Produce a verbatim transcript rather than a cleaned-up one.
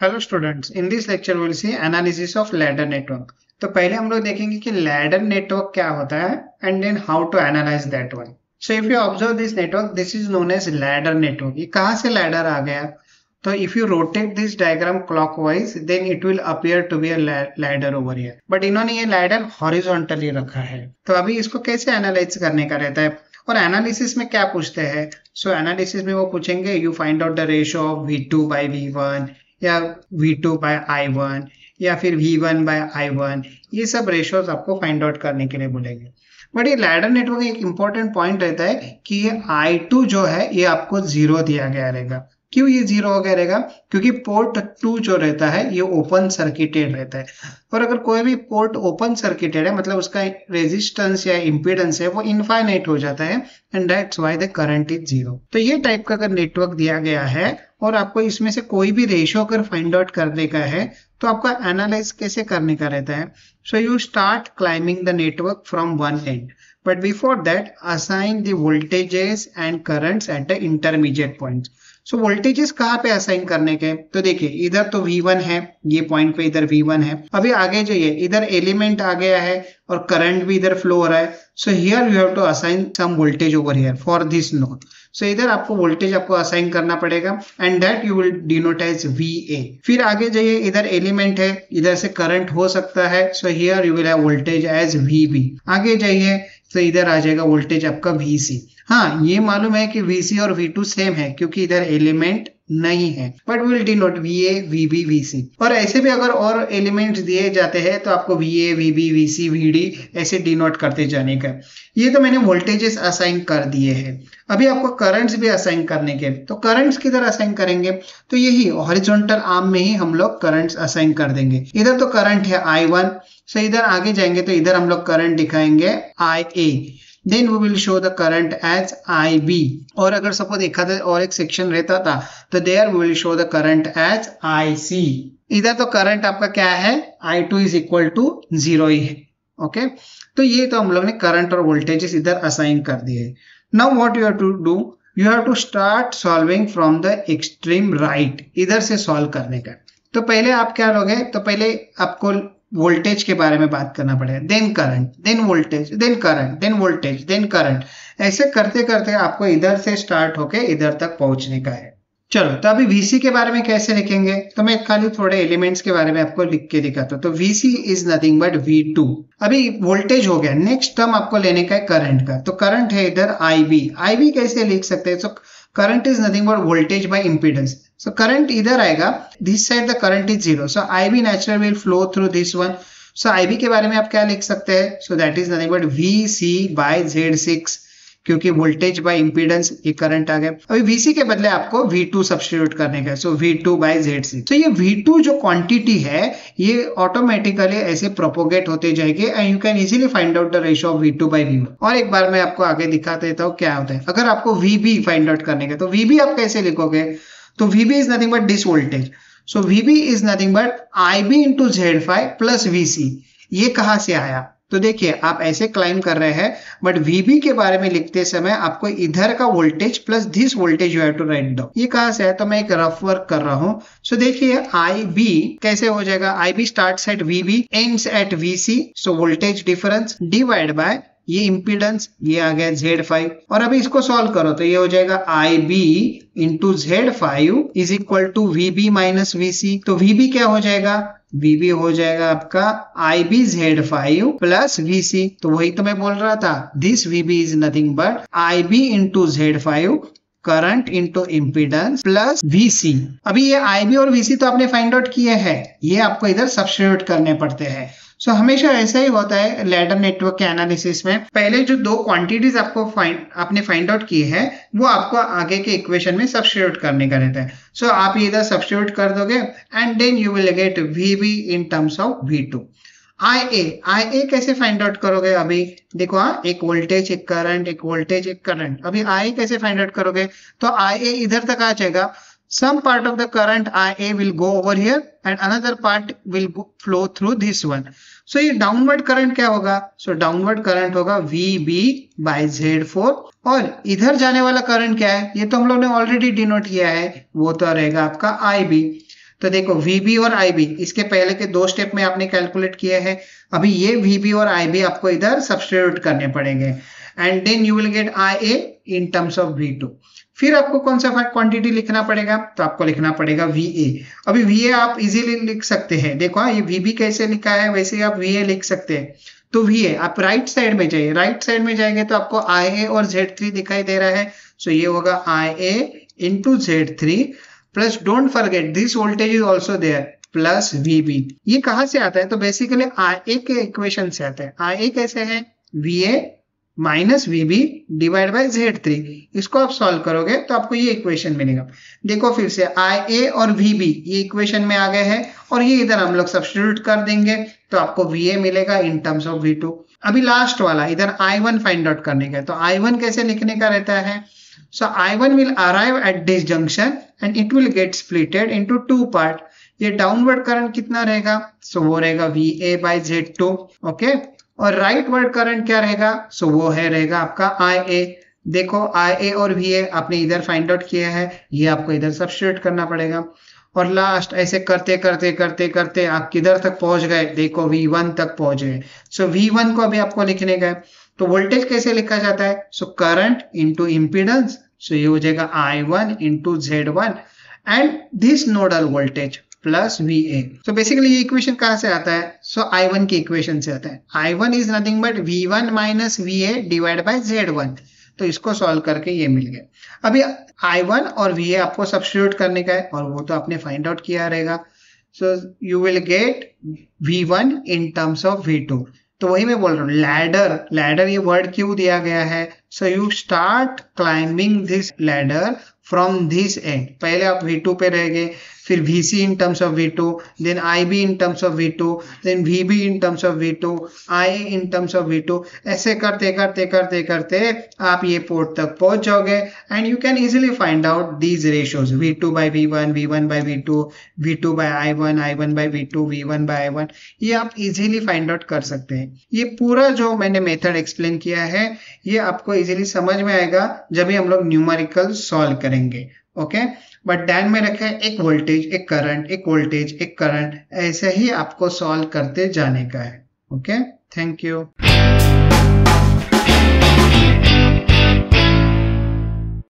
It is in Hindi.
Hello students, in this lecture will see analysis of ladder network. तो पहले हम लोग देखेंगे कि लैडर नेटवर्क क्या होता है and then how to analyze that one. So if you observe this network, this is known as ladder network. ये कहाँ से लैडर आ गया? तो if you rotate this diagram clockwise then it will appear to be a ladder over here, but इन्होंने ये लैडर हॉरिजॉन्टली रखा है। तो अभी इसको कैसे एनालाइज करने का रहता है और एनालिसिस में क्या पूछते हैं? सो एनालिसिस में वो पूछेंगे you find out the ratio of V two by V one या V two by I one या फिर V one by I one. ये सब रेशियोज आपको फाइंड आउट करने के लिए बोलेंगे। बट ये लैडर नेटवर्क एक इंपॉर्टेंट पॉइंट रहता है कि ये आई टू जो है ये आपको जीरो दिया गया रहेगा। क्यों ये जीरो हो गया रहेगा? क्योंकि पोर्ट टू जो रहता है ये ओपन सर्किटेड रहता है, और अगर कोई भी पोर्ट ओपन सर्किटेड है मतलब उसका रेजिस्टेंस या इम्पीडेंस है वो इनफाइनाइट हो जाता है and that's why the current is zero. तो ये टाइप का अगर नेटवर्क दिया गया है और आपको इसमें से कोई भी रेशियो अगर फाइंड आउट करने का है तो आपको एनालाइज कैसे करने का रहता है? So you start climbing the network from one end, but before that assign the voltages and currents at the intermediate points. So voltages कहाँ पे असाइन करने के? तो देखिए इधर तो वी वन है, ये पॉइंट पे इधर वी वन है। अभी आगे जाइए, इधर एलिमेंट आ गया है और करंट भी इधर फ्लो हो रहा है। So here you have to assign some voltage over here for this node. So इधर आपको वोल्टेज आपको असाइन करना पड़ेगा and that you will denote as V A. फिर आगे जाइए, इधर एलिमेंट है, इधर से करंट हो सकता है। So here you will have voltage as V B. आगे जाइए तो इधर आ जाएगा वोल्टेज आपका वी सी। हाँ, ये मालूम है कि वी सी और वी टू सेम है क्योंकि इधर एलिमेंट नहीं है, but will denote V A V B V C. और ऐसे भी अगर और एलिमेंट्स दिए जाते हैं तो आपको V A V B V C V D ऐसे डिनोट करते जाने का। ये तो मैंने वोल्टेजेस असाइन कर दिए हैं। अभी आपको करंट्स भी असाइन करने के, तो करंट्स किधर असाइन करेंगे? तो यही हॉरिजॉन्टल आर्म में ही हम लोग करंट्स असाइन कर देंगे। इधर तो करंट है आई वन, सो इधर आगे जाएंगे तो इधर हम लोग करंट दिखाएंगे I A, then we will show the current as I B. और अगर सपोज एक और एक सेक्शन रहता था तो there we will show the current as I C. इधर तो करंट आपका क्या है? I two is equal to zero ही है। ओके, तो ये तो हम लोग ने करंट और वोल्टेजेस इधर असाइन कर दिए। Now what you have to do, you have to start solving from the extreme right, इधर से सॉल्व करने का। तो पहले आप क्या लोगे? तो पहले आपको वोल्टेज के बारे में बात करना पड़ेगा, then current, then voltage, then current, then voltage, then current. ऐसे करते करते आपको इधर से स्टार्ट होके इधर तक पहुंचने का है। चलो, तो अभी वीसी के बारे में कैसे लिखेंगे? तो मैं खाली थोड़े एलिमेंट्स के बारे में आपको लिख के दिखाता हूँ। तो VC is nothing but V two. अभी वोल्टेज हो गया, नेक्स्ट टर्म आपको लेने का है करंट का। तो करंट है इधर आईबी। आईबी कैसे लिख सकते हैं? So current is nothing but voltage by impedance. So current इधर आएगा, this side the current is zero, so IB natural will flow through this one. So IB के बारे में आप क्या लिख सकते हैं? So that is nothing but V C by Z six, क्योंकि वोल्टेज बाय इंपीडेंस ये करंट आ गया। अभी वीसी के बदले आपको वी टू सब्स्टिट्यूट करने का, so V two by Z six. तो ये वी टू जो क्वांटिटी है ये ऑटोमेटिकली ऐसे प्रोपोगेट होते जाएगी and you can easily find out the ratio of V two by V one. और एक बार मैं आपको आगे दिखा देता हूँ क्या होता है। अगर आपको वीबी फाइंड आउट करने का, तो वीबी आप कैसे लिखोगे? तो VB is nothing but this voltage. So VB is nothing but IB into Z five plus VC. ये कहाँ से आया? तो देखिए आप ऐसे क्लाइम कर रहे हैं, बट वीबी के बारे में लिखते समय आपको इधर का voltage plus this voltage you have to write down. ये कहाँ से है? तो मैं एक रफ वर्क कर रहा हूँ। सो देखिए आई बी कैसे हो जाएगा? I B starts at VB ends at VC, so voltage difference divide by ये इंपीडेंस, ये आ गया जेड फाइव। और अभी इसको सॉल्व करो तो ये हो जाएगा I B into Z five is equal to VB minus VC. तो वीबी क्या हो जाएगा? वीबी हो जाएगा आपका I B Z five plus VC. तो वही तो मैं बोल रहा था, this VB is nothing but I B into Z five current into impedance plus VC. अभी ये आईबी और वीसी तो आपने फाइंड आउट किए हैं, ये आपको इधर सब्स्टिट्यूट करने पड़ते हैं। सो so, हमेशा ऐसा ही होता है लैडर नेटवर्क के एनालिसिस में। पहले जो दो क्वांटिटीज आपको फाइंड आपने फाइंड आउट किए हैं वो आपको आगे के इक्वेशन में सब्स्टिट्यूट करने का रहता है। सो so, आप इधर सब्स्टिट्यूट कर दोगे and then you will get VB in terms of V two. I A, I A कैसे फाइंड आउट करोगे? अभी देखो, हाँ, एक वोल्टेज एक करंट, एक वोल्टेज एक करंट। अभी आई कैसे फाइंड आउट करोगे? तो आई ए इधर तक आ जाएगा। Some part of the current I A will go over here and another part will go, flow through this one. So ये downward current क्या होगा? So downward current होगा V B by Z four. और इधर जाने वाला करंट क्या है? ये तो हम लोग ने ऑलरेडी डिनोट किया है, वो तो रहेगा आपका I B। तो देखो वीबी और आईबी इसके पहले के दो स्टेप में आपने कैलकुलेट किए हैं, अभी ये वीबी और आईबी आपको इधर सब्स्टिट्यूट करने पड़ेंगे and then you will get I A in terms of V two. फिर आपको कौन सा क्वांटिटी लिखना पड़ेगा, तो आपको लिखना पड़ेगा वी ए। अभी वी ए आप इजीली लिख सकते हैं, देखो ये वीबी कैसे लिखा है वैसे ही आप वी ए लिख सकते हैं। तो वी ए आप राइट साइड में जाइए, राइट साइड में जाएंगे तो आपको आई ए और जेड थ्री दिखाई दे रहा है, सो ये होगा I A into Z three plus don't forget this voltage is also there plus VB. ये कहां से आता है, तो बेसिकली आई ए के इक्वेशन से आता है। आई ए कैसे है, V A minus VB divide by Z three. इसको आप सॉल्व करोगे तो आपको ये इक्वेशन मिलेगा। देखो फिर से आई ए और वीबी ये इक्वेशन में आ गए हैं और ये इधर हम लोग सब्स्टिट्यूट कर देंगे तो आपको वी ए मिलेगा in terms of V two. अभी लास्ट वाला इधर आई वन फाइंड आउट करने का है, तो आई वन कैसे लिखने का रहता है, so I one will arrive at this junction and it will get splitted into two part। ये डाउनवर्ड करंट कितना रहेगा, सो so, वो रहेगा V A by Z two, okay. और राइट वर्ड करंट क्या रहेगा, सो so, वो है रहेगा आपका I A। देखो I A और V A आपने इधर फाइंड आउट किया है, ये आपको इधर सब्स्टिट्यूट करना पड़ेगा। और लास्ट ऐसे करते करते करते करते आप किधर तक पहुंच गए, देखो V वन तक पहुंच गए। सो so, V वन को अभी आपको लिखने का है, तो वोल्टेज कैसे लिखा जाता है, so current into impedance, so ये हो जाएगा I one into Z one and this nodal voltage plus V A. So basically ये इक्वेशन कहां से आता है, सो आई वन की इक्वेशन से आता है। I one is nothing but V one minus V A divide by Z one. तो इसको सॉल्व करके ये मिल गया। अभी आई वन और वी ए आपको सब्स्टिट्यूट करने का है और वो तो आपने फाइंड आउट किया रहेगा, so you will get V one in terms of V two. तो वही मैं बोल रहा हूँ, लैडर लैडर ये वर्ड क्यों दिया गया है, so you start climbing this ladder from this end. पहले आप वी टू पे रहेंगे, फिर V C in terms of V two, then I B in terms of V two, then V B in terms of V two, I A in terms of V two. ऐसे करते करते करते करते आप ये पोर्ट तक पहुंच जाओगे and you can easily find out these ratios, V two by V one, V one by V two, V two by I one, I one by V two, V one by I one. ये आप इजीली फाइंड आउट कर सकते हैं। ये पूरा जो मैंने मेथड एक्सप्लेन किया है ये आपको इजीली समझ में आएगा जब भी हम लोग न्यूमेरिकल सॉल्व करेंगे, ओके। बट ध्यान में रखें, एक वोल्टेज एक करंट, एक वोल्टेज एक करंट, ऐसे ही आपको सॉल्व करते जाने का है, ओके। Thank you.